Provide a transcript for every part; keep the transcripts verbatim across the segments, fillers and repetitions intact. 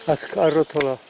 a arrotolare.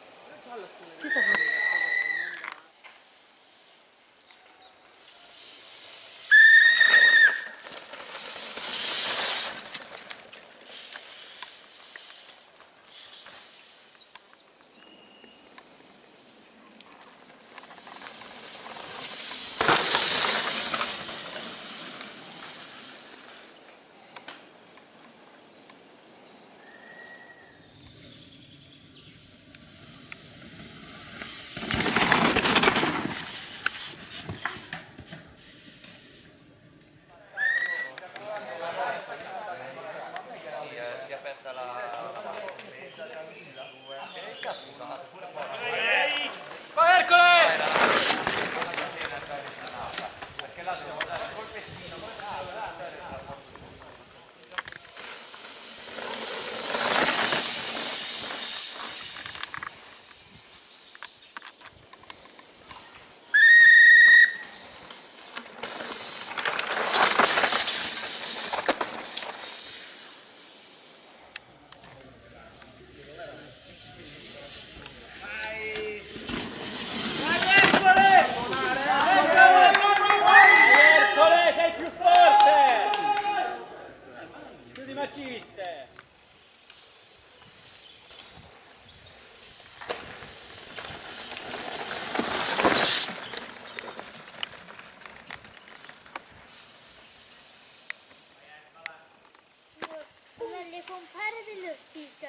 Le compare dell'ortica.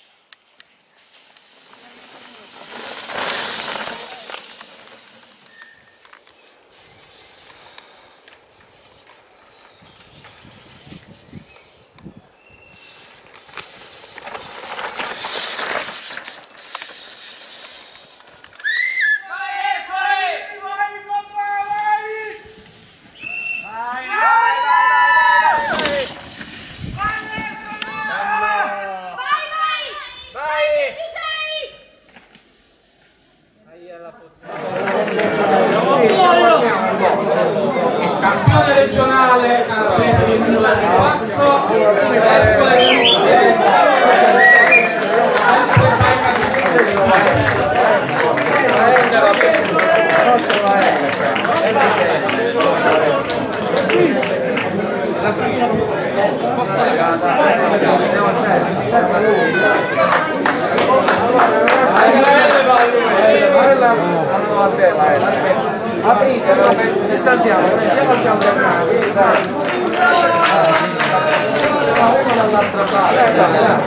Campione regionale calabrese di quattro, Ercole apritelo, ne stanziamo, andiamo al piano del mare, quindi dai. Uno dall'altra parte, dai, dai.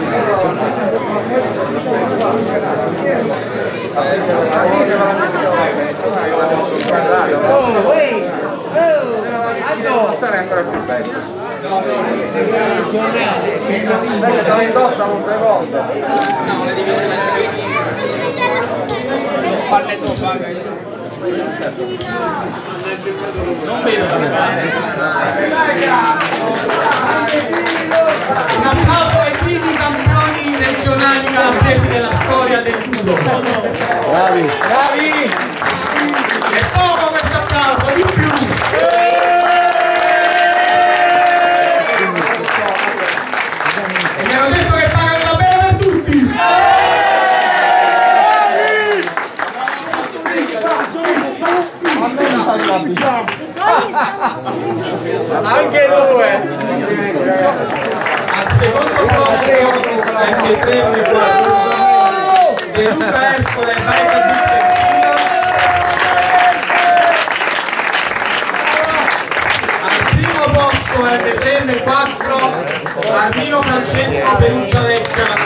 Oh, ehi! Oh! Stare ancora più bello. Perché te lo indossa un secondo. No, le divisioni falle tu, falle. Non vedo da un applauso ai primi campioni regionali calabresi della storia del judo. Bravi! Bravi! È poco questo applauso, di più! E mi hanno detto che pagano bene per tutti! Anche due! Al secondo posto anche tre De Luca Ercole e Maria Bussettino. Al primo posto erre tre emme quattro Armino Francesco Perugia Vecchia.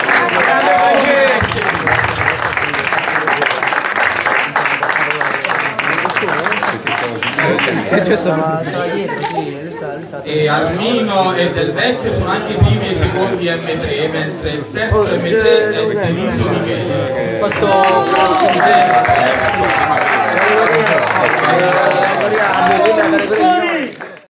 E Armino e Del Vecchio sono anche i primi e i secondi emme tre, mentre il terzo emme tre è Deniso Michele. Fatto